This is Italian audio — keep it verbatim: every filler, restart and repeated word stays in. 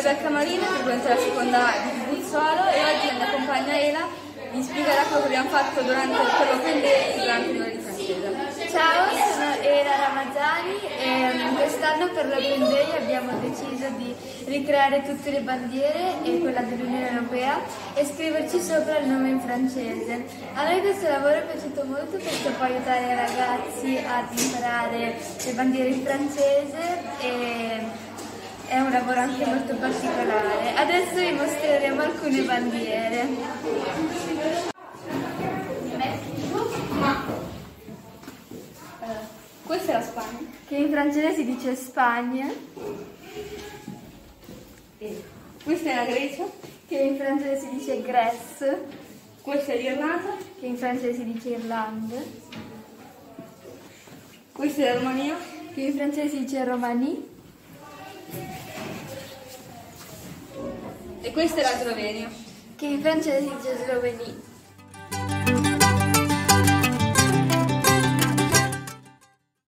Rebecca Marino, frequento la seconda di Buzzuolo e oggi la mia compagna Ela vi spiegherà quello che abbiamo fatto durante l'Open Day e durante l'ora di francese. Ciao, sono Ela Ramazani e quest'anno per l'Open Day abbiamo deciso di ricreare tutte le bandiere e quella dell'Unione Europea e scriverci sopra il nome in francese. A noi questo lavoro è piaciuto molto perché può aiutare i ragazzi ad imparare le bandiere in francese e è un lavoro anche molto particolare. Adesso vi mostreremo alcune bandiere. Questa è la Spagna, che in francese si dice Spagna. questa è la Grecia, Che in francese si dice Grèce. questa è l'Irlanda, Che in francese si dice Irlanda. questa è la Romania, Che in francese si dice Romanie. e questa è la Slovenia. Che in francese si dice Slovenie.